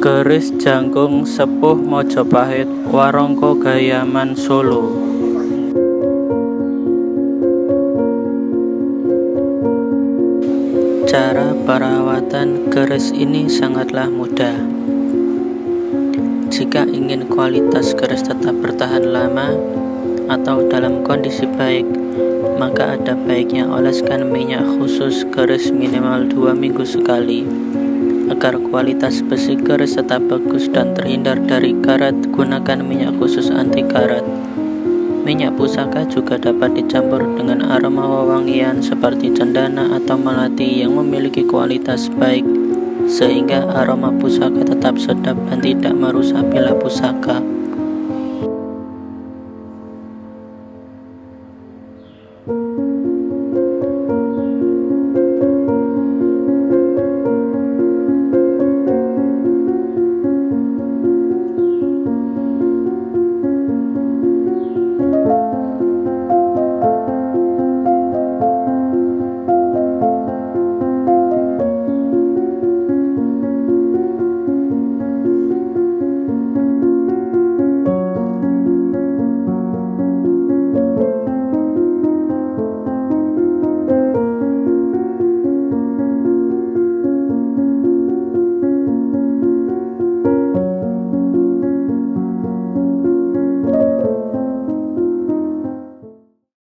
Keris Jangkung Sepuh Mojopahit Warangka Gayaman Solo. Cara perawatan keris ini sangatlah mudah. Jika ingin kualitas keris tetap bertahan lama atau dalam kondisi baik, maka ada baiknya oleskan minyak khusus keris minimal 2 minggu sekali. Agar kualitas besi keris tetap bagus dan terhindar dari karat, gunakan minyak khusus anti karat. Minyak pusaka juga dapat dicampur dengan aroma wewangian seperti cendana atau melati yang memiliki kualitas baik, sehingga aroma pusaka tetap sedap dan tidak merusak pila pusaka.